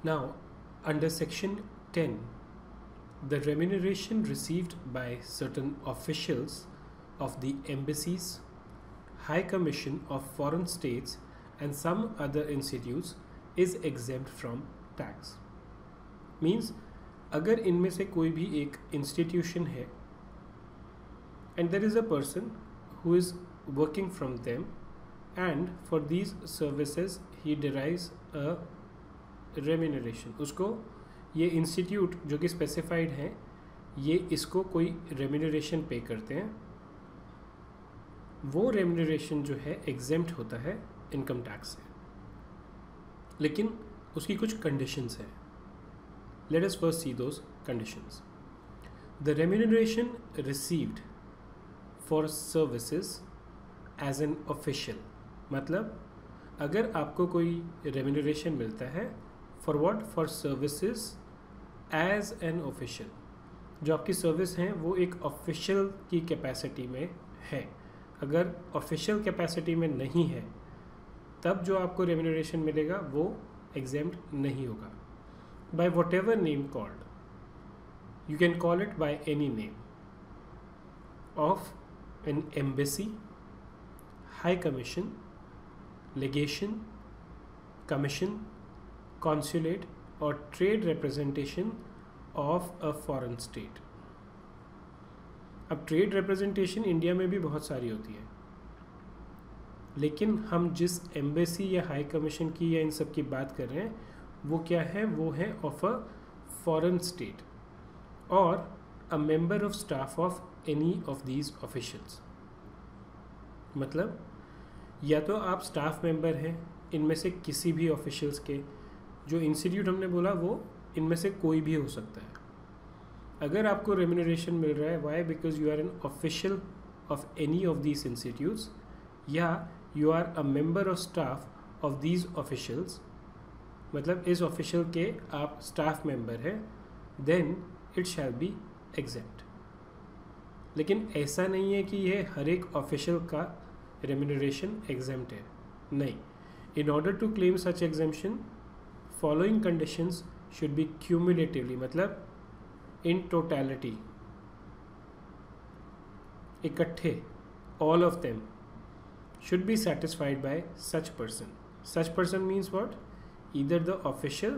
Now, under Section 10, the remuneration received by certain officials of the embassies, High Commission of Foreign States, and some other institutes is exempt from tax. Means अगर इनमें से कोई भी एक institution है and there is a person who is working from them and for these services he derives a remuneration, उसको ये institute जो कि स्पेसिफाइड है ये इसको कोई रेम्यूनरेशन पे करते हैं, वो रेम्यूनरेशन जो है एग्जेम्प्ट होता है इनकम टैक्स से, लेकिन उसकी कुछ कंडीशंस हैं. Let us first see those conditions. The remuneration received for services as an official, मतलब अगर आपको कोई रेम्यूनरेशन मिलता है for what, for services as an official, जो आपकी सर्विस हैं वो एक ऑफिशियल की कैपेसिटी में है. अगर ऑफिशियल कैपेसिटी में नहीं है तब जो आपको रेम्यूनरेशन मिलेगा वो एग्जेम्प्ट नहीं होगा. By whatever name called, you can call it by any name of an embassy, high commission, legation, commission, consulate or trade representation of a foreign state. अब ट्रेड रिप्रेजेंटेशन इंडिया में भी बहुत सारी होती है, लेकिन हम जिस एम्बेसी या हाई कमीशन की या इन सब की बात कर रहे हैं वो क्या है, वो है ऑफ अ फॉरेन स्टेट और a member of staff of any of these officials. मतलब या तो आप स्टाफ मेंबर हैं इनमें से किसी भी ऑफिशियल्स के, जो इंस्टीट्यूट हमने बोला वो इनमें से कोई भी हो सकता है. अगर आपको रेम्यूनरेशन मिल रहा है, why, because you are an official of any of these institutes या you are a member of staff of these officials, मतलब इस ऑफिशियल के आप स्टाफ मेंबर हैं, then it shall be exempt. लेकिन ऐसा नहीं है कि ये हर एक ऑफिशियल का रेम्यूनरेशन एग्जेम्प्ट है, नहीं. In order to claim such exemption following conditions should be cumulatively, मतलब इन टोटलिटी, इकट्ठे, all of them should be satisfied by such person. Such person means what? Either the official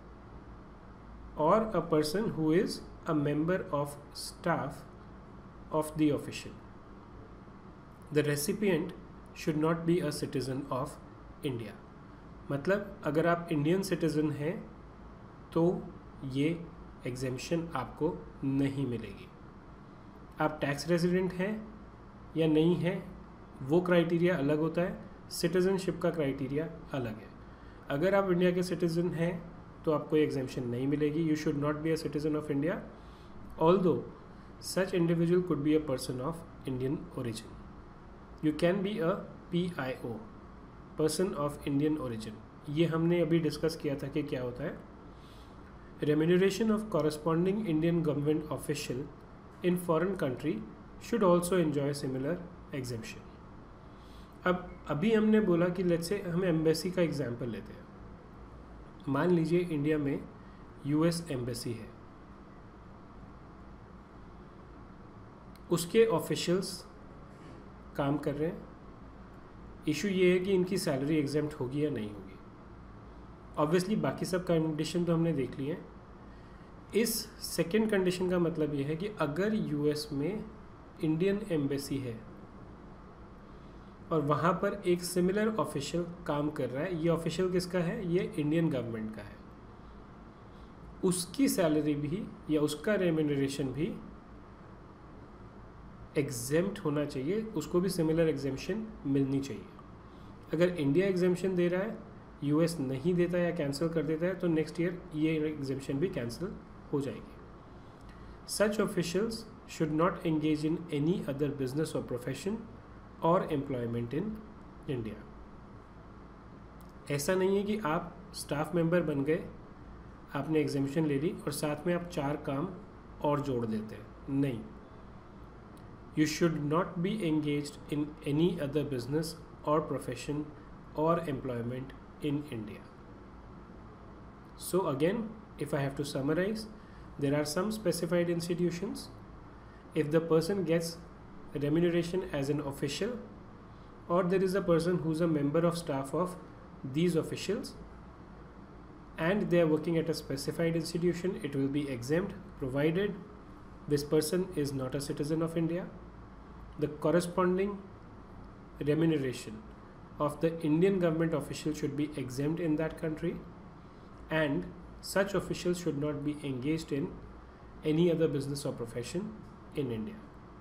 or a person who is a member of staff of the official. The recipient should not be a citizen of India. मतलब अगर आप Indian citizen हैं तो ये exemption आपको नहीं मिलेगी. आप टैक्स रेजिडेंट हैं या नहीं हैं वो क्राइटेरिया अलग होता है, सिटीज़नशिप का क्राइटेरिया अलग है. अगर आप इंडिया के सिटीज़न हैं तो आपको एग्जेम्पशन नहीं मिलेगी. You should not be a citizen of India, although such individual could be a person of Indian origin. You can be a PIO, person of Indian origin. ये हमने अभी डिस्कस किया था कि क्या होता है. Remuneration of corresponding Indian government official in foreign country should also enjoy similar exemption. अब अभी हमने बोला कि लेट्स से हम एम्बेसी का एग्जांपल लेते हैं. मान लीजिए इंडिया में US एम्बेसी है, उसके ऑफिशियल्स काम कर रहे हैं. इशू ये है कि इनकी सैलरी एग्जेम्प्ट होगी या नहीं होगी. ऑब्वियसली बाकी सब कंडीशन तो हमने देख लिए हैं. इस सेकेंड कंडीशन का मतलब ये है कि अगर US में इंडियन एम्बेसी है और वहाँ पर एक सिमिलर ऑफिशियल काम कर रहा है, ये ऑफिशियल किसका है, ये इंडियन गवर्नमेंट का है, उसकी सैलरी भी या उसका रेम्यूनरेशन भी एग्जेम्प्ट होना चाहिए, उसको भी सिमिलर एग्जेम्पशन मिलनी चाहिए. अगर इंडिया एग्जेम्पशन दे रहा है, US नहीं देता या कैंसिल कर देता है तो नेक्स्ट ईयर ये एग्जेम्पशन भी कैंसिल हो जाएगी. Such officials should not engage in any other business or profession or employment in India. ऐसा नहीं है कि आप स्टाफ मेंबर बन गए, आपने एग्जेम्पशन ले ली और साथ में आप 4 काम और जोड़ देते हैं, नहीं. You should not be engaged in any other business or profession or employment in India. So again, if I have to summarize, there are some specified institutions. If the person gets remuneration as an official, or there is a person who's a member of staff of these officials and they are working at a specified institution, it will be exempt provided this person is not a citizen of India. The corresponding remuneration of the Indian government official should be exempt in that country, and such officials should not be engaged in any other business or profession in India.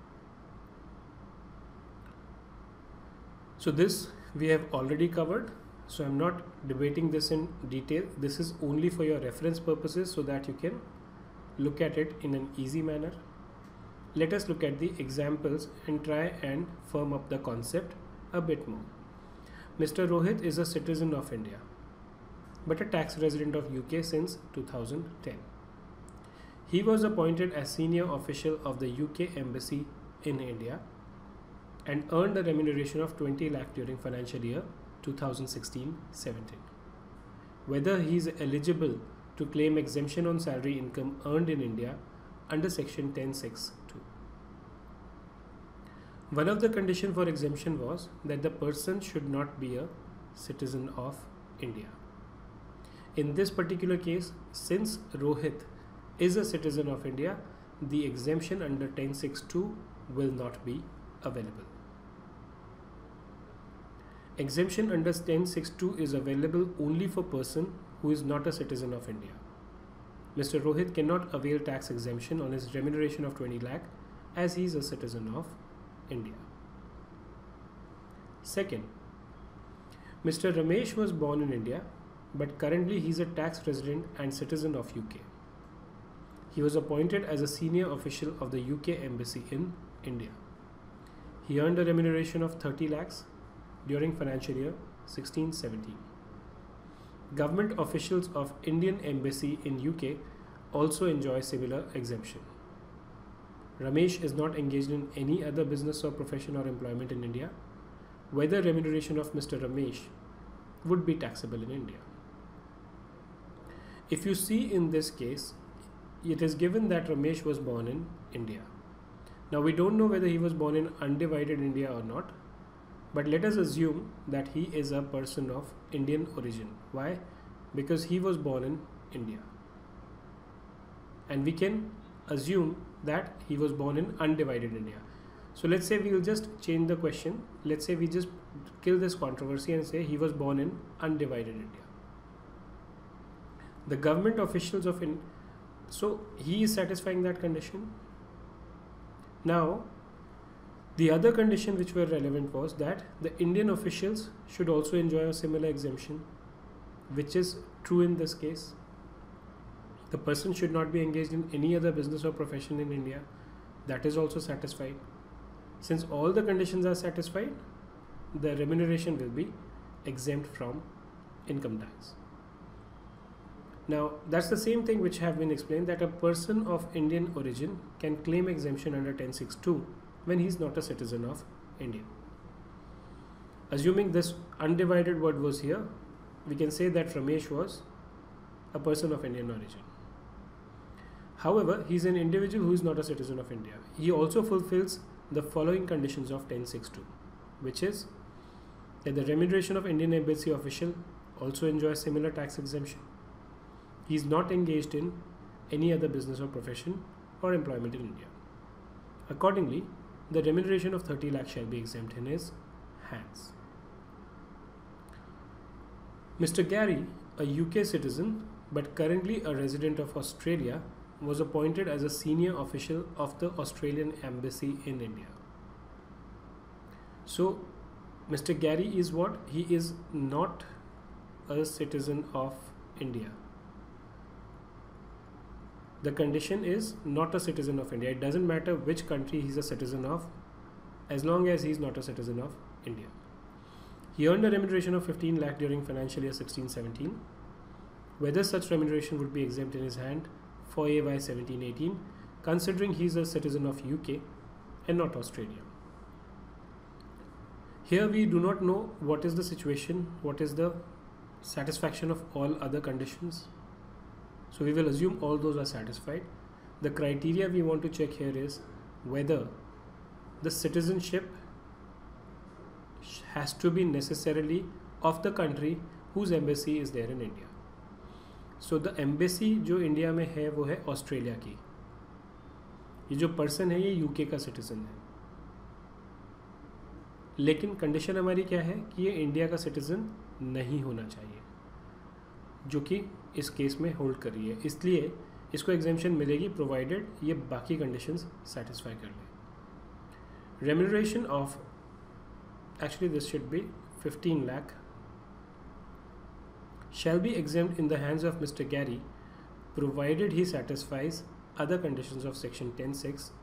So this we have already covered, so I'm not debating this in detail. This is only for your reference purposes so that you can look at it in an easy manner. Let us look at the examples and try and firm up the concept a bit more. Mr. Rohit is a citizen of India but a tax resident of UK since 2010. He was appointed as senior official of the UK Embassy in India and earned a remuneration of 20 lakh during financial year 2016-17. Whether he is eligible to claim exemption on salary income earned in India under section 10(6)(2). One of the conditions for exemption was that the person should not be a citizen of India. In this particular case, since Rohit is a citizen of India, the exemption under 10(6)(2) will not be available. Exemption under 10(6)(2) is available only for person who is not a citizen of India. Mr. Rohit cannot avail tax exemption on his remuneration of 20 lakh as he is a citizen of India. Second, Mr. Ramesh was born in India but currently he is a tax resident and citizen of UK. He was appointed as a senior official of the UK Embassy in India. He earned a remuneration of 30 lakhs during financial year 16-17. Government officials of Indian Embassy in UK also enjoy similar exemption. Ramesh is not engaged in any other business or profession or employment in India. Whether remuneration of Mr. Ramesh would be taxable in India. If you see in this case, it is given that Ramesh was born in India. Now we don't know whether he was born in undivided India or not, but let us assume that he is a person of Indian origin. Why? Because he was born in India. And we can assume that he was born in undivided India. So let's say we will just change the question. Let's say we just kill this controversy and say he was born in undivided India. The government officials of India, so he is satisfying that condition. Now, the other condition which were relevant was that the Indian officials should also enjoy a similar exemption, which is true in this case. The person should not be engaged in any other business or profession in India. That is also satisfied. Since all the conditions are satisfied, the remuneration will be exempt from income tax. Now, that's the same thing which have been explained, that a person of Indian origin can claim exemption under 10(6)(2) when he is not a citizen of India. Assuming this undivided word was here, we can say that Ramesh was a person of Indian origin. However, he is an individual who is not a citizen of India. He also fulfills the following conditions of 10(6)(2), which is that the remuneration of Indian Embassy official also enjoys similar tax exemption. He is not engaged in any other business or profession or employment in India. Accordingly, the remuneration of 30 lakh shall be exempt in his hands. Mr. Gary, a UK citizen but currently a resident of Australia, was appointed as a senior official of the Australian Embassy in India. So, Mr. Gary is what? He is not a citizen of India. The condition is not a citizen of India. It doesn't matter which country he is a citizen of, as long as he is not a citizen of India. He earned a remuneration of 15 lakh during financial year 16-17. Whether such remuneration would be exempt in his hand for AY 17-18, considering he is a citizen of UK and not Australia. Here we do not know what is the situation, what is the satisfaction of all other conditions. So we will assume all those are satisfied. The criteria we want to check here is whether the citizenship has to be necessarily of the country whose embassy is there in India. So the embassy जो India में है वो है Australia की. ये जो person है ये यूके का सिटीजन है, लेकिन कंडीशन हमारी क्या है कि ये इंडिया का सिटीजन नहीं होना चाहिए, जो कि इस केस में होल्ड कर रही है. इसलिए इसको एग्जेम्पशन मिलेगी प्रोवाइडेड ये बाकी कंडीशंस सेटिस्फाई कर ले. Remuneration of, actually this should be 15 lakh shall be exempt in the hands of Mr. Gary provided he satisfies other conditions of section 10(6)